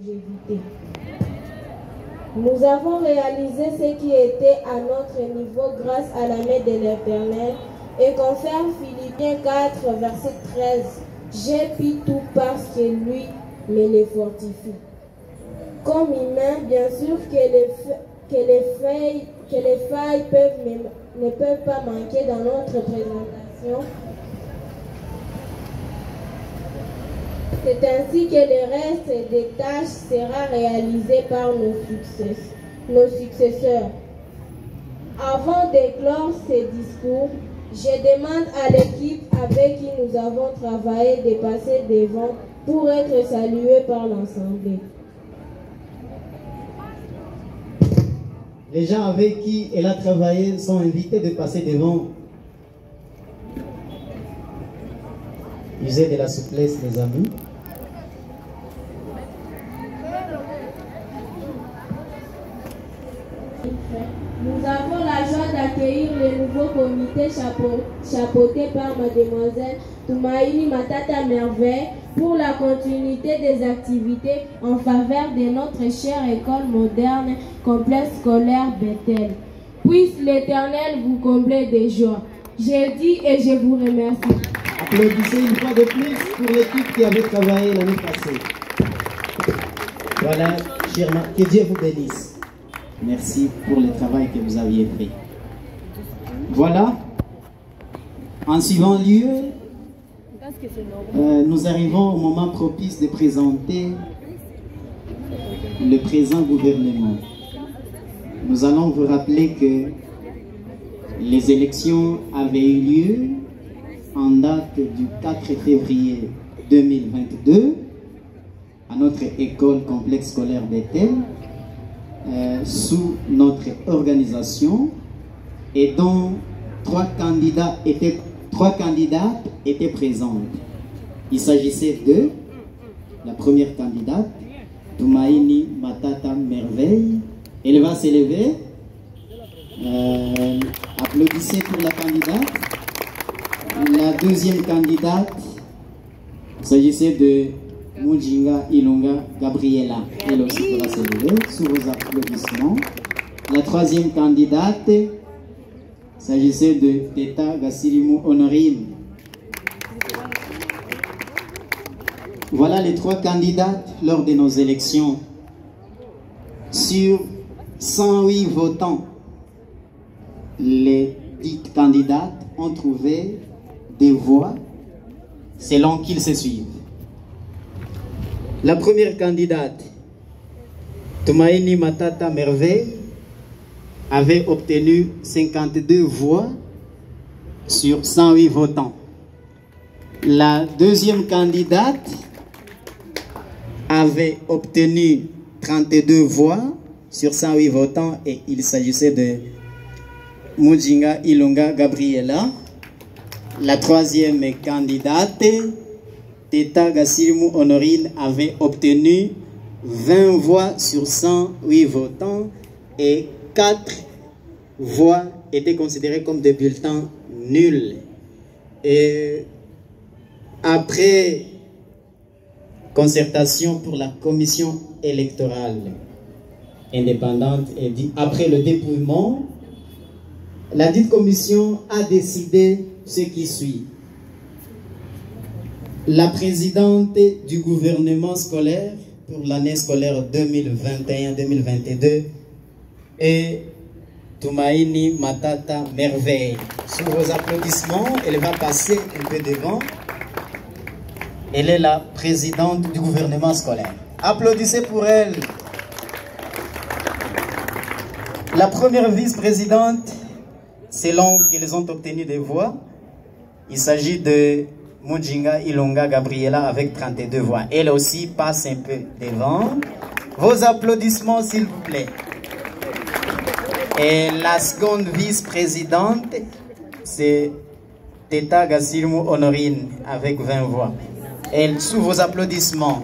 longévité. Nous avons réalisé ce qui était à notre niveau grâce à la main de l'Éternel et confirme Philippiens 4, verset 13. J'ai pu tout parce que lui me les fortifie. Comme humain, bien sûr que les failles ne peuvent pas manquer dans notre présentation. C'est ainsi que le reste des tâches sera réalisé par nos successeurs. Avant de clore ces discours, je demande à l'équipe avec qui nous avons travaillé de passer devant pour être salués par l'Assemblée. Les gens avec qui elle a travaillé sont invités de passer devant. Usez de la souplesse, les amis. Nous avons la joie d'accueillir le nouveau comité chapeauté par mademoiselle Tumaini Matata Merveille pour la continuité des activités en faveur de notre chère école moderne complexe scolaire Bethel. Puisse l'Éternel vous combler de joie. Je dis et je vous remercie. Applaudissez une fois de plus pour l'équipe qui avait travaillé l'année passée. Voilà, chers, que Dieu vous bénisse. Merci pour le travail que vous aviez fait. Voilà, en suivant lieu, nous arrivons au moment propice de présenter le présent gouvernement. Nous allons vous rappeler que les élections avaient eu lieu en date du 4 février 2022 à notre école complexe scolaire Bethel, sous notre organisation, et dont trois candidates étaient présentes. Il s'agissait de la première candidate, Tumaini Matata Merveille. Elle va s'élever. Applaudissez pour la candidate. La deuxième candidate, il s'agissait de Mujinga Ilunga Gabriela. Elle aussi pourra s'élever sous vos applaudissements. La troisième candidate, il s'agissait de Teta Gassirimu Honorine. Voilà les trois candidates lors de nos élections. Sur 108 votants, les 10 candidates ont trouvé des voix selon qu'ils se suivent. La première candidate, Tumaini Matata Merveille, avait obtenu 52 voix sur 108 votants. La deuxième candidate avait obtenu 32 voix sur 108 votants et il s'agissait de Mujinga Ilunga Gabriela. La troisième candidate, Teta Gassirimu Honorine, avait obtenu 20 voix sur 108 votants et 4 voix étaient considérées comme des bulletins nuls. Et après concertation pour la commission électorale indépendante et après le dépouillement, la dite commission a décidé ce qui suit. La présidente du gouvernement scolaire pour l'année scolaire 2021-2022 est Tumaini Matata Merveille. Sous vos applaudissements, elle va passer un peu devant. Elle est la présidente du gouvernement scolaire. Applaudissez pour elle. La première vice-présidente, selon qu'ils ont obtenu des voix, il s'agit de Mujinga Ilunga Gabriela avec 32 voix. Elle aussi passe un peu devant. Vos applaudissements, s'il vous plaît. Et la seconde vice-présidente, c'est Teta Gassirimu Honorine avec 20 voix. Elle, sous vos applaudissements.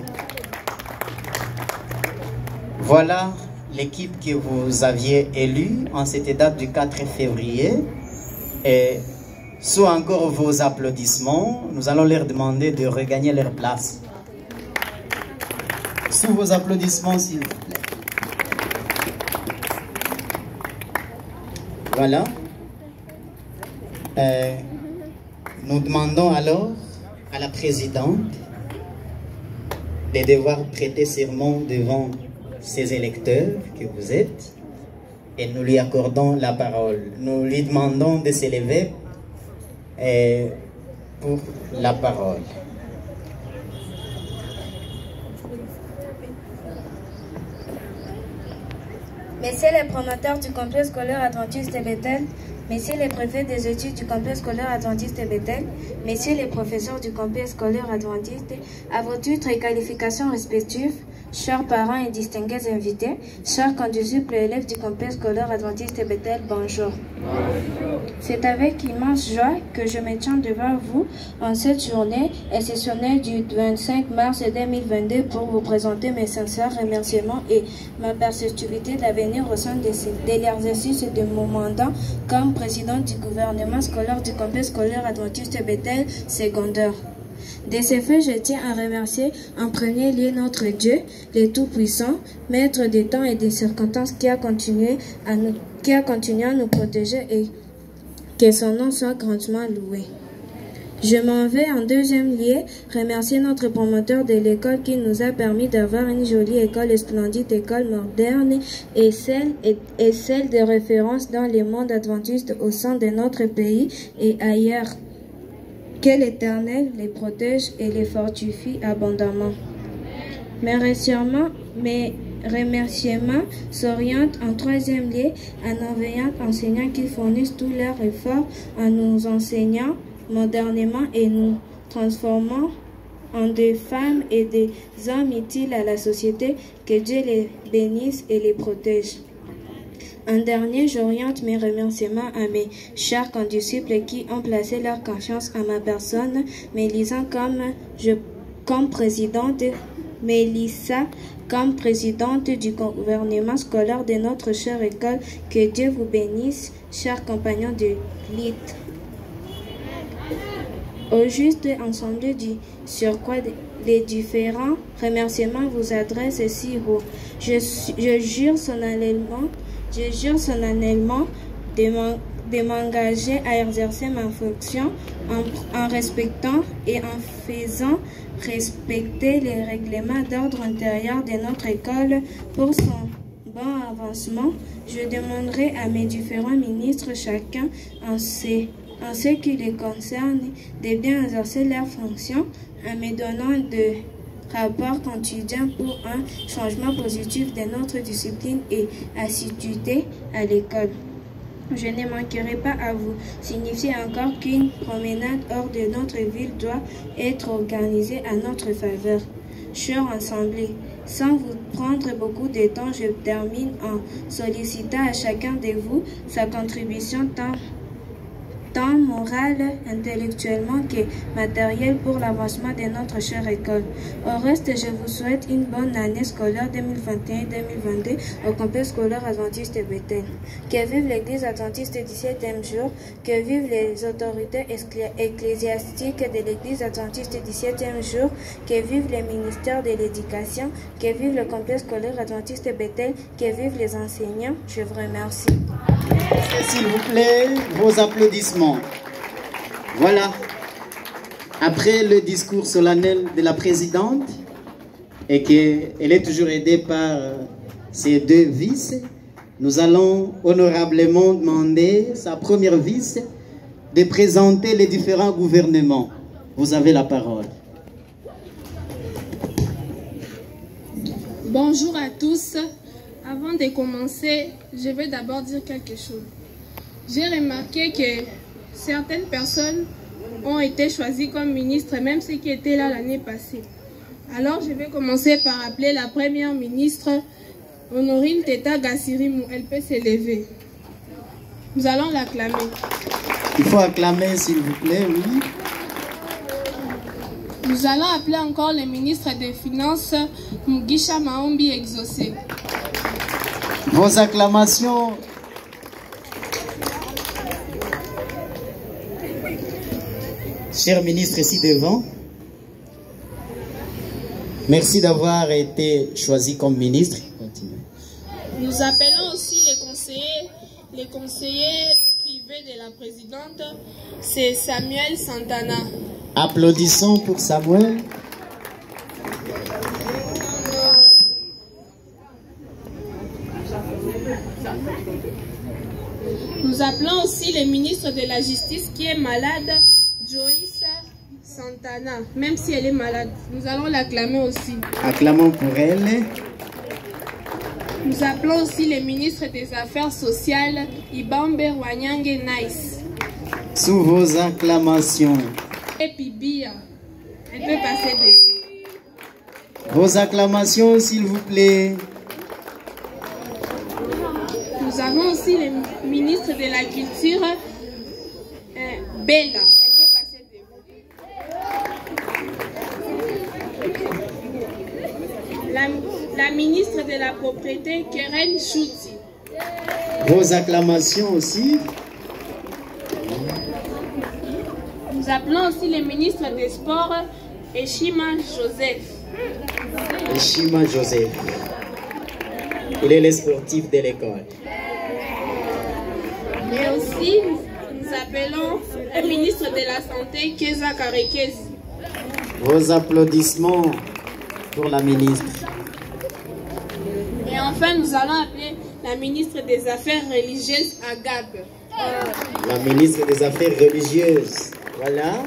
Voilà l'équipe que vous aviez élue en cette date du 4 février. Et sous encore vos applaudissements, nous allons leur demander de regagner leur place. Sous vos applaudissements, s'il vous plaît. Voilà. Nous demandons alors à la présidente de devoir prêter serment devant ces électeurs que vous êtes et nous lui accordons la parole. Nous lui demandons de s'élever pour la parole. Messieurs les promoteurs du complexe scolaire adventiste de Bethel, messieurs les préfets des études du complexe scolaire adventiste de Bethel, messieurs les professeurs du complexe scolaire adventiste, à vos titres et qualifications respectives, chers parents et distingués invités, chers condisciples et élèves du complexe scolaire adventiste de Bethel, bonjour. C'est avec immense joie que je me tiens devant vous en cette journée exceptionnelle du 25 mars 2022 pour vous présenter mes sincères remerciements et ma perspectivité d'avenir au sein de l'exercice de mon mandat comme présidente du gouvernement scolaire du complexe scolaire adventiste de Bethel secondaire. De ce fait, je tiens à remercier en premier lieu notre Dieu, le Tout-Puissant, Maître des temps et des circonstances qui a continué à nous protéger et que son nom soit grandement loué. Je m'en vais en deuxième lieu remercier notre promoteur de l'école qui nous a permis d'avoir une jolie école, splendide école moderne et celle de référence dans le monde adventiste au sein de notre pays et ailleurs. Que l'Éternel les protège et les fortifie abondamment. Mes remerciements s'orientent en troisième lieu à nos veillants enseignants qui fournissent tous leurs efforts en nous enseignant modernement et nous transformant en des femmes et des hommes utiles à la société. Que Dieu les bénisse et les protège. En dernier, j'oriente mes remerciements à mes chers condisciples qui ont placé leur confiance en ma personne, m'élisant comme présidente du gouvernement scolaire de notre chère école. Que Dieu vous bénisse, chers compagnons de lutte. Au juste ensemble du surcroît, les différents remerciements vous adressent si haut. Je jure solennellement de m'engager à exercer ma fonction en respectant et en faisant respecter les règlements d'ordre intérieur de notre école pour son bon avancement. Je demanderai à mes différents ministres, chacun en ce qui les concerne, de bien exercer leurs fonctions en me donnant de rapport quotidien pour un changement positif de notre discipline et assiduité à l'école. Je ne manquerai pas à vous signifier encore qu'une promenade hors de notre ville doit être organisée à notre faveur. Chers assemblés, sans vous prendre beaucoup de temps, je termine en sollicitant à chacun de vous sa contribution tant morale, intellectuellement que matérielle pour l'avancement de notre chère école. Au reste, je vous souhaite une bonne année scolaire 2021-2022 au complexe scolaire adventiste de Bethel. Que vive l'Église adventiste du 7e jour, que vivent les autorités ecclésiastiques de l'Église adventiste du 7e jour, que vive les ministères de l'éducation, que vive le complexe scolaire adventiste de Bethel, que vivent les enseignants. Je vous remercie. S'il vous plaît, vos applaudissements. Voilà. Après le discours solennel de la présidente, et qu'elle est toujours aidée par ses deux vices, nous allons honorablement demander sa première vice de présenter les différents gouvernements. Vous avez la parole. Bonjour à tous. Avant de commencer, je vais d'abord dire quelque chose. J'ai remarqué que certaines personnes ont été choisies comme ministres, même ceux qui étaient là l'année passée. Alors, je vais commencer par appeler la première ministre, Honorine Teta Gassirimou. Elle peut s'élever. Nous allons l'acclamer. Il faut acclamer, s'il vous plaît, oui. Nous allons appeler encore le ministre des Finances, Mugisha Maombi Exaucé. Vos acclamations. Cher ministre ici devant, Merci d'avoir été choisi comme ministre. Continuez. Nous appelons aussi les conseillers privés de la présidente, c'est Samuel Santana. Applaudissons pour Samuel. Nous appelons aussi le ministre de la Justice qui est malade, Joyce Santana, même si elle est malade. Nous allons l'acclamer aussi. Acclamons pour elle. Nous appelons aussi le ministre des Affaires sociales, Ibambe Wanyange Nice. Sous vos acclamations. Et puis Bia, elle peut passer de... Vos acclamations, s'il vous plaît. Nous avons aussi le ministre de la Culture, Bella. Elle peut passer de vous. La ministre de la Propriété, Keren Chouti. Vos acclamations aussi. Nous appelons aussi le ministre des Sports, Eshima Joseph. Eshima Joseph. Il est le sportif de l'école. Et aussi, nous appelons le ministre de la Santé, Keza Karekezi. Vos applaudissements pour la ministre. Et enfin, nous allons appeler la ministre des Affaires religieuses, Agab. La ministre des Affaires religieuses. Voilà.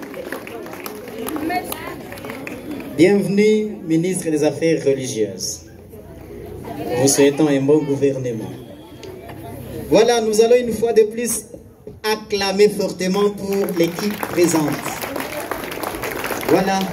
Bienvenue, ministre des Affaires religieuses. Nous souhaitons un bon gouvernement. Voilà, nous allons une fois de plus acclamer fortement pour l'équipe présente. Voilà.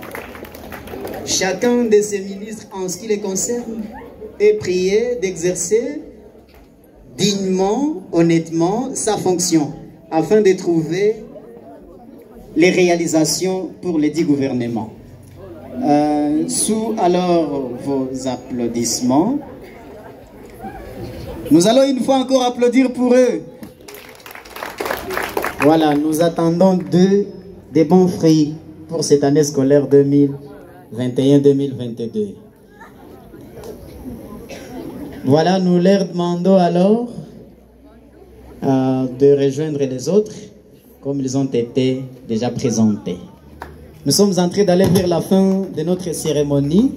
Chacun de ces ministres, en ce qui les concerne, est prié d'exercer dignement, honnêtement, sa fonction, afin de trouver les réalisations pour les 10 gouvernements. Sous alors vos applaudissements, nous allons une fois encore applaudir pour eux. Voilà, nous attendons des bons fruits pour cette année scolaire 2021-2022. Voilà, nous leur demandons alors de rejoindre les autres comme ils ont été déjà présentés. Nous sommes en train d'aller vers la fin de notre cérémonie.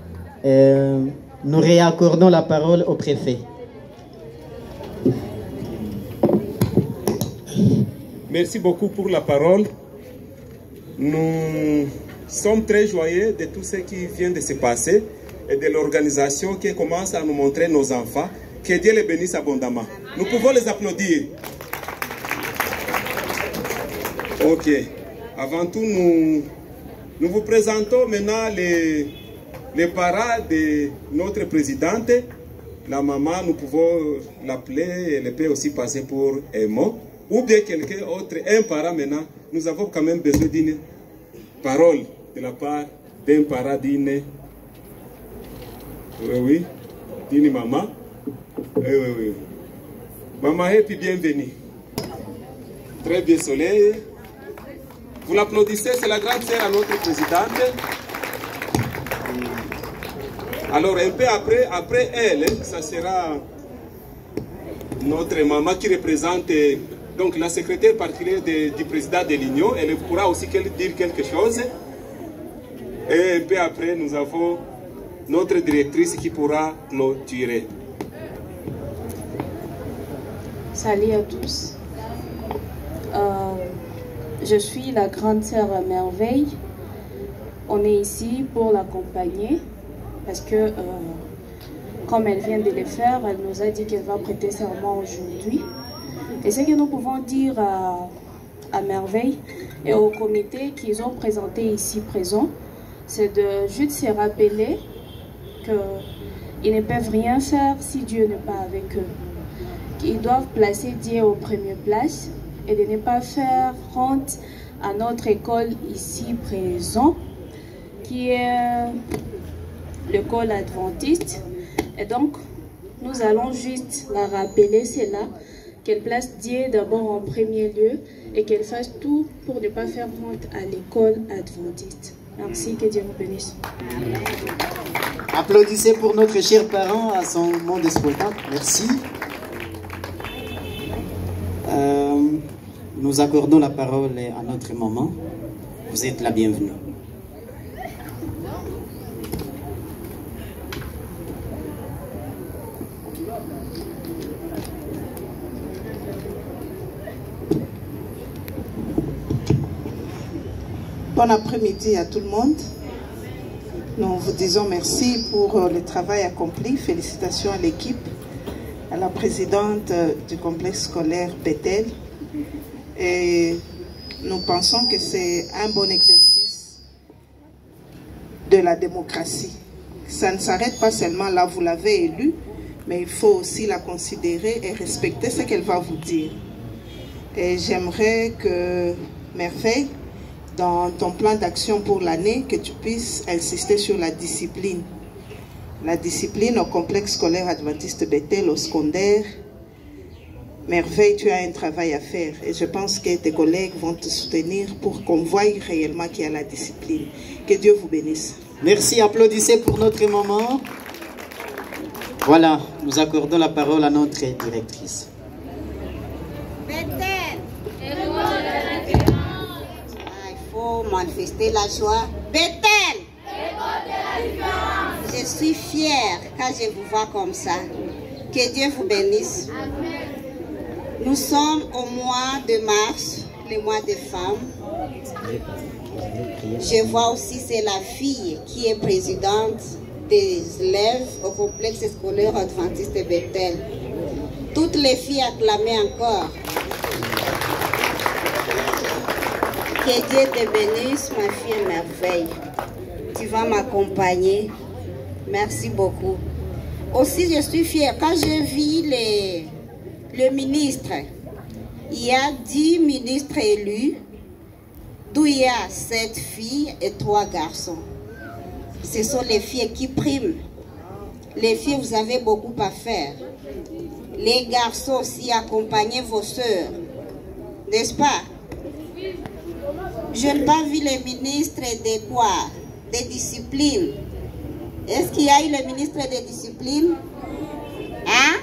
Nous réaccordons la parole au préfet. Merci beaucoup pour la parole. Nous sommes très joyeux de tout ce qui vient de se passer et de l'organisation qui commence à nous montrer nos enfants. Que Dieu les bénisse abondamment. Nous pouvons les applaudir. Ok. Avant tout, nous vous présentons maintenant les parents de notre présidente. La maman, nous pouvons l'appeler, elle peut aussi passer pour un mot. Ou bien quelqu'un autre, un parent maintenant. Nous avons quand même besoin d'une parole de la part d'un parent, d'une... Oui, d'une maman. Oui. Maman, et puis bienvenue. Très bien soleil. Vous l'applaudissez, c'est la grande sœur à notre présidente. Alors un peu après elle, ça sera notre maman qui représente donc la secrétaire particulière du président de l'Union. Elle pourra aussi dire quelque chose. Et un peu après, nous avons notre directrice qui pourra clôturer. Salut à tous. Je suis la grande sœur Merveille. On est ici pour l'accompagner parce que, comme elle vient de le faire, elle nous a dit qu'elle va prêter serment aujourd'hui. Et ce que nous pouvons dire à Merveille et au comité qu'ils ont présenté ici présent, c'est de juste se rappeler qu'ils ne peuvent rien faire si Dieu n'est pas avec eux. Qu'ils doivent placer Dieu aux premières places et de ne pas faire honte à notre école ici présent, qui est l'école adventiste. Et donc, nous allons juste la rappeler cela, qu'elle place Dieu d'abord en premier lieu et qu'elle fasse tout pour ne pas faire honte à l'école adventiste. Merci, que Dieu vous bénisse. Applaudissez pour notre cher parent à son moment de spectacle. Merci. Nous accordons la parole à notre maman. Vous êtes la bienvenue. Bon après-midi à tout le monde. Nous vous disons merci pour le travail accompli. Félicitations à l'équipe, à la présidente du complexe scolaire Bethel. Et nous pensons que c'est un bon exercice de la démocratie. Ça ne s'arrête pas seulement là, vous l'avez élue, mais il faut aussi la considérer et respecter ce qu'elle va vous dire. Et j'aimerais que Merveille, dans ton plan d'action pour l'année, que tu puisses insister sur la discipline. La discipline au complexe scolaire adventiste Bethel, au secondaire. Merveille, tu as un travail à faire et je pense que tes collègues vont te soutenir pour qu'on voie réellement qu'il y a la discipline. Que Dieu vous bénisse. Merci, applaudissez pour notre maman. Voilà, nous accordons la parole à notre directrice. Bethel. Il faut manifester la joie. Bethel. Je suis fière quand je vous vois comme ça. Que Dieu vous bénisse. Nous sommes au mois de mars, le mois des femmes. Je vois aussi c'est la fille qui est présidente des élèves au complexe scolaire adventiste de Bethel. Toutes les filles acclamées encore. Que Dieu te bénisse, ma fille merveille. Tu vas m'accompagner. Merci beaucoup. Aussi, je suis fière. Quand je vis le ministre, il y a 10 ministres élus, d'où il y a 7 filles et 3 garçons. Ce sont les filles qui priment. Les filles, vous avez beaucoup à faire. Les garçons aussi, accompagnez vos sœurs. N'est-ce pas? Je n'ai pas vu le ministre de quoi? De discipline. Est-ce qu'il y a eu le ministre de discipline? Hein?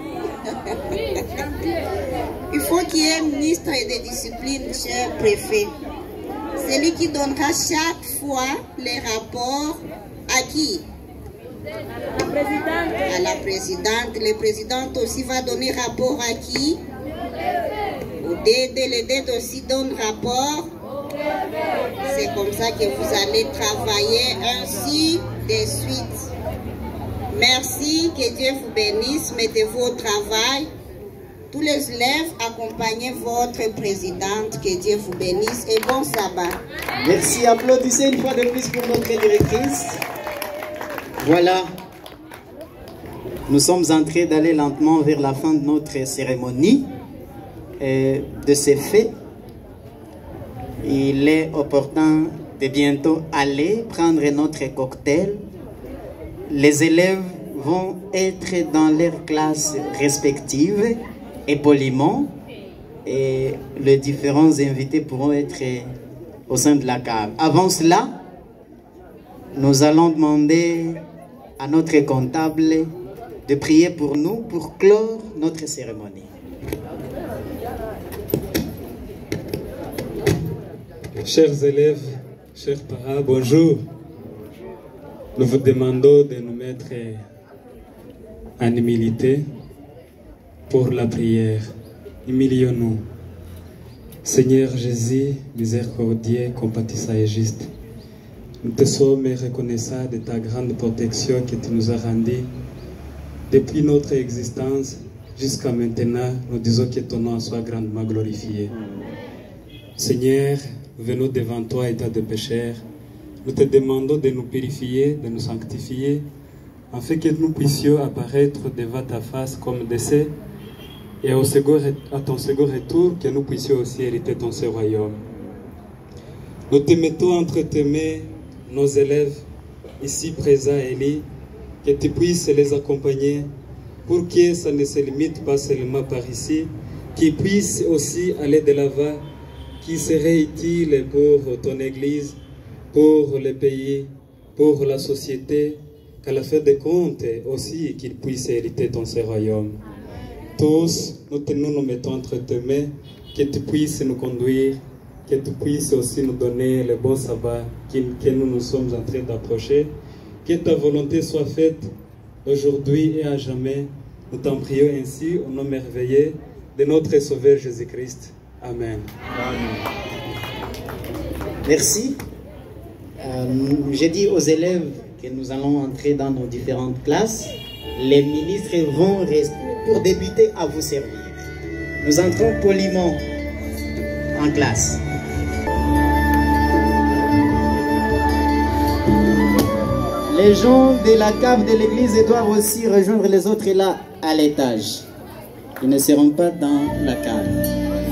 Il faut qu'il y ait un ministre de discipline, cher préfet. C'est lui qui donnera chaque fois les rapports à qui? La présidente. À la présidente. Le président aussi va donner rapport à qui? Au DD. Le DD aussi donne rapport. C'est comme ça que vous allez travailler ainsi de suite. Merci, que Dieu vous bénisse, mettez-vous au travail. Tous les élèves, accompagnez votre présidente, que Dieu vous bénisse et bon sabbat. Merci, applaudissez une fois de plus pour notre directrice. Voilà, nous sommes en train d'aller lentement vers la fin de notre cérémonie. Et de ces faits, il est opportun de bientôt aller prendre notre cocktail. Les élèves vont être dans leurs classes respectives et poliment, et les différents invités pourront être au sein de la cave. Avant cela, nous allons demander à notre comptable de prier pour nous pour clore notre cérémonie. Chers élèves, chers parents, bonjour. Nous vous demandons de nous mettre en humilité pour la prière. Humilions-nous. Seigneur Jésus, miséricordieux, compatissant et juste, nous te sommes reconnaissants de ta grande protection que tu nous as rendue depuis notre existence jusqu'à maintenant. Nous disons que ton nom soit grandement glorifié. Seigneur, venons devant toi, état de pécheur. Nous te demandons de nous purifier, de nous sanctifier, afin que nous puissions apparaître devant ta face comme décès, et à ton second retour, que nous puissions aussi hériter ton saint royaume. Nous te mettons entre tes mains nos élèves, ici présents, Élie, que tu puisses les accompagner, pour que ça ne se limite pas seulement par ici, qu'ils puissent aussi aller de l'avant, qui serait utile pour ton Église, pour le pays, pour la société, qu'à la fin des comptes aussi qu'ils puissent hériter ton ce royaume. Tous, nous nous mettons entre tes mains, que tu puisses nous conduire, que tu puisses aussi nous donner le bon sabbat que nous sommes en train d'approcher. Que ta volonté soit faite aujourd'hui et à jamais. Nous t'en prions ainsi au nom merveilleux de notre Sauveur Jésus-Christ. Amen. Merci. J'ai dit aux élèves que nous allons entrer dans nos différentes classes. Les ministres vont rester pour débuter à vous servir. Nous entrons poliment en classe. Les gens de la cave de l'église doivent aussi rejoindre les autres là à l'étage. Ils ne seront pas dans la cave.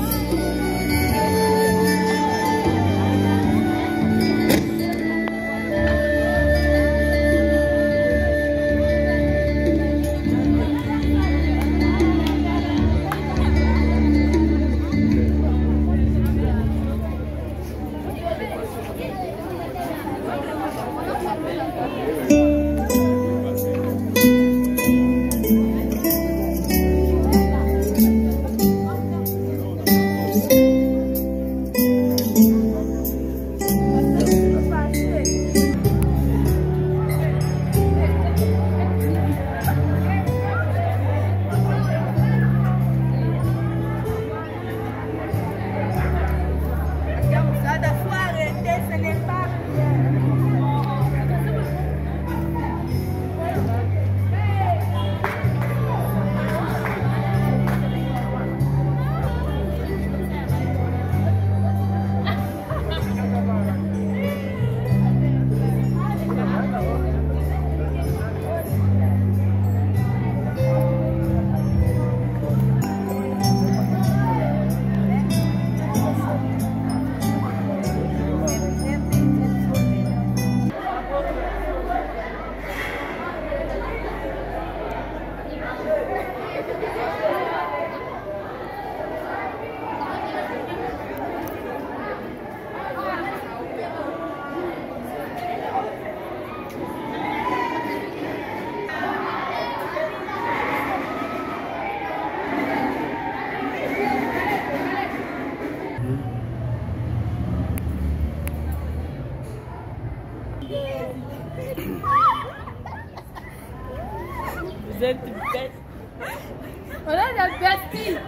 Vous êtes bête. On a la bête.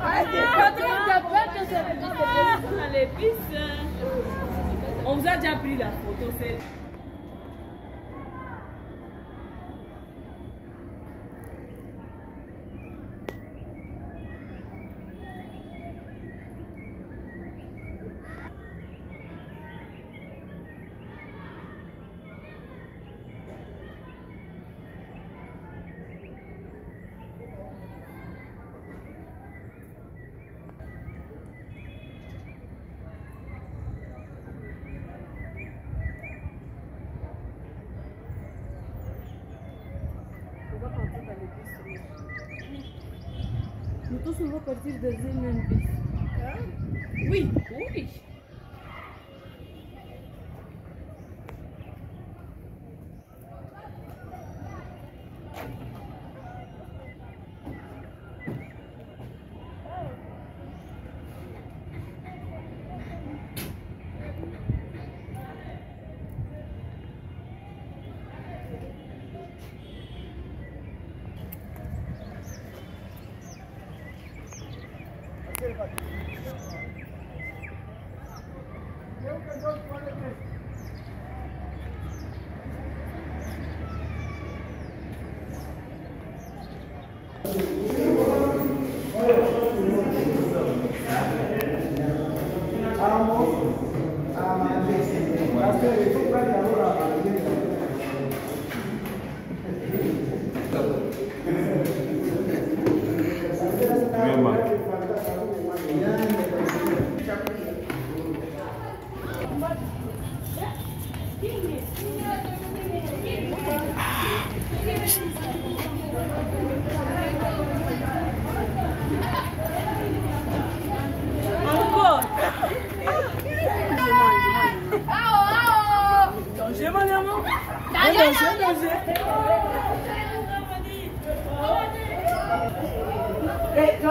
Les pistes. On vous a déjà pris la photo. Nous tous, on va partir dans une même bus. Oui, oui.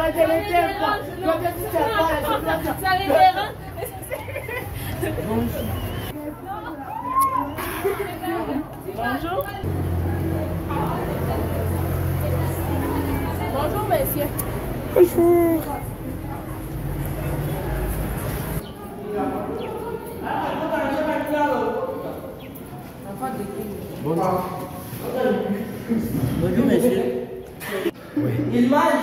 Bonjour. Bonjour, messieurs. Bonjour. Bonjour, monsieur. Oui. Il mange.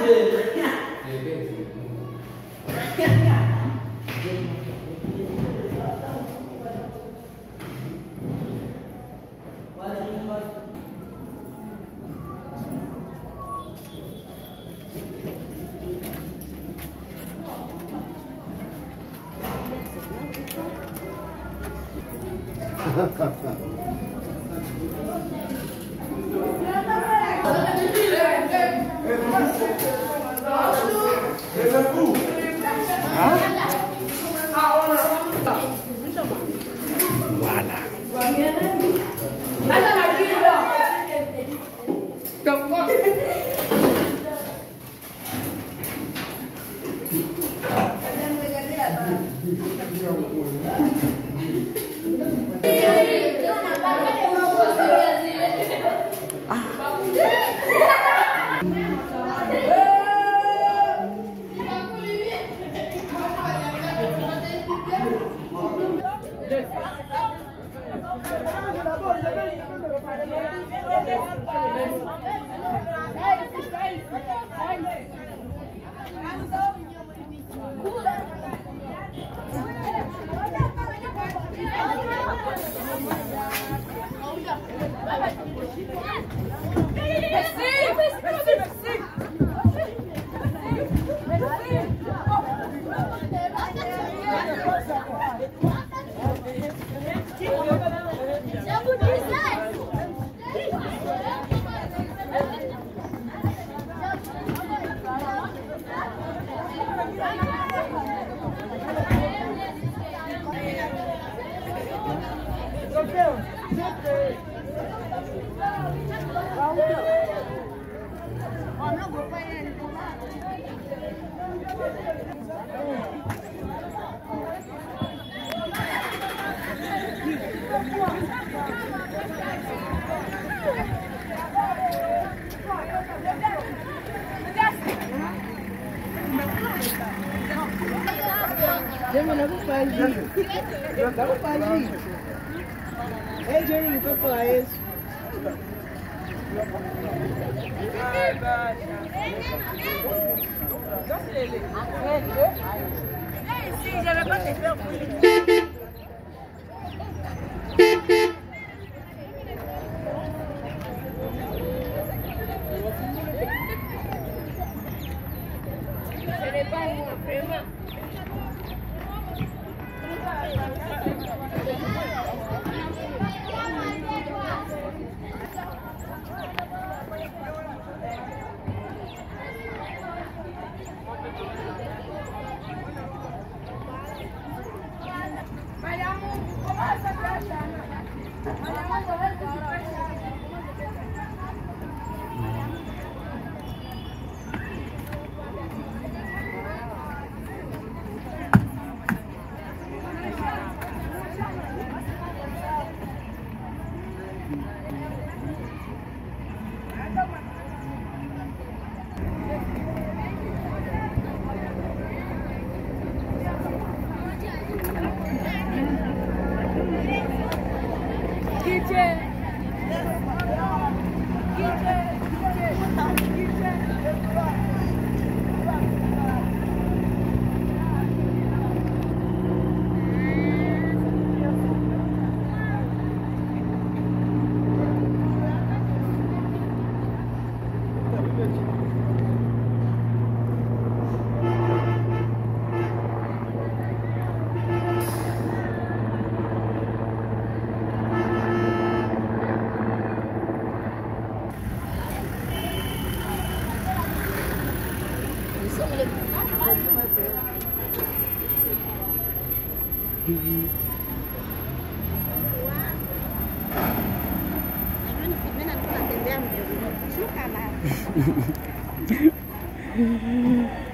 Mm-hmm.